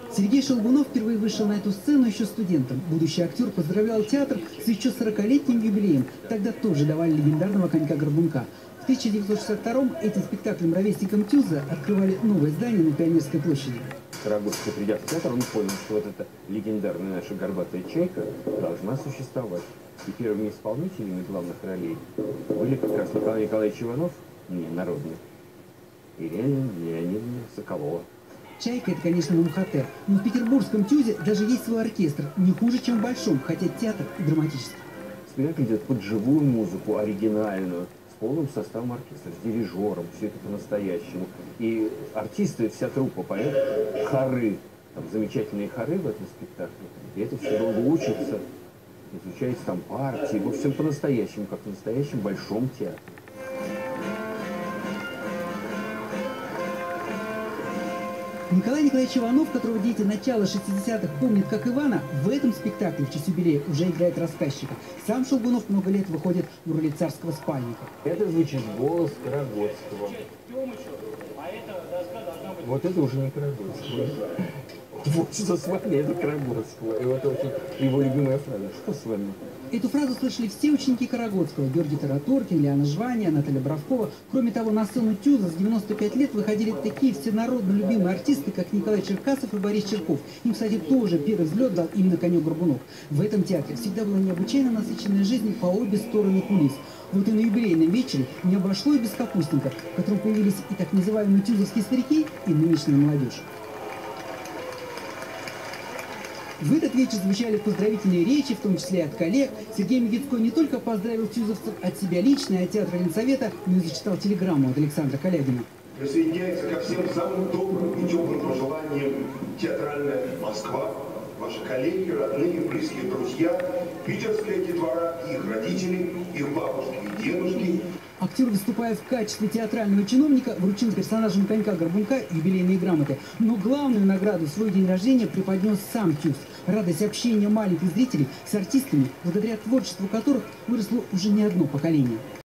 Сергей Шелгунов впервые вышел на эту сцену еще студентом. Будущий актер поздравлял театр с еще 40-летним юбилеем. Тогда тоже давали легендарного конька-горбунка. В 1962-м этим спектаклем ровесникам Тюза открывали новое здание на Пионерской площади. Карагодский, придя в театр, он понял, что вот эта легендарная наша горбатая чайка должна существовать. И первыми исполнителями главных ролей были как раз Николай Николаевич Иванов, не народный, и Ирина Леонидовна Соколова. «Чайка» — это, конечно, МХТ, но в петербургском Тюзе даже есть свой оркестр, не хуже, чем в Большом, хотя театр драматический. Спектакль идет под живую музыку, оригинальную, с полным составом оркестра, с дирижером, все это по-настоящему. И артисты, вся труппа поет, хоры, там замечательные хоры в этом спектакле, и это все долго учится, изучается там партии, во всем по-настоящему, как в настоящем Большом театре. Николай Николаевич Иванов, которого дети начала 60-х помнят как Ивана, в этом спектакле в честь юбилея уже играет рассказчика. Сам Шелгунов много лет выходит в роли царского спальника. Это звучит голос Карагодского. Вот это уже не Карагодского. Творчество с вами, это Карагодского. И вот очень его любимая фраза: что с вами? Эту фразу слышали все ученики Карагодского: Георгий Тараторкин, Лиана Жвания, Наталья Бравкова. Кроме того, на сцену Тюза с 95 лет выходили такие всенародно любимые артисты, как Николай Черкасов и Борис Черков. Им, кстати, тоже первый взлет дал именно конек-горбунок. В этом театре всегда была необычайно насыщенная жизнь по обе стороны кулис. Вот и на юбилейном вечере не обошлось без капустника, в котором появились и так называемые тюзовские старики, и нынешняя молодежь. В этот вечер звучали поздравительные речи, в том числе от коллег. Сергей Мегицкой не только поздравил тюзовцев от себя лично и от театра Ленсовета, но и зачитал телеграмму от Александра Калягина. Присоединяется ко всем самым добрым и теплым пожеланиям театральная Москва, ваши коллеги, родные, близкие друзья, питерская детвора, их родители, их бабушки и дедушки. Актер, выступая в качестве театрального чиновника, вручил персонажам конька-горбунка юбилейные грамоты. Но главную награду в свой день рождения преподнес сам Тюз. Радость общения маленьких зрителей с артистами, благодаря творчеству которых выросло уже не одно поколение.